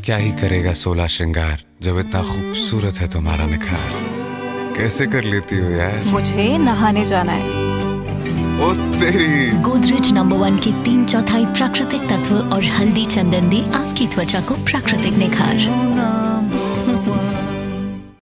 क्या ही करेगा 16 श्रृंगार, जब इतना खूबसूरत है तुम्हारा निखार। कैसे कर लेती हो यार? मुझे नहाने जाना है। ओ तेरी। गोदरेज नंबर 1 के 3/4 प्राकृतिक तत्व और हल्दी चंदन दे आपकी त्वचा को प्राकृतिक निखार।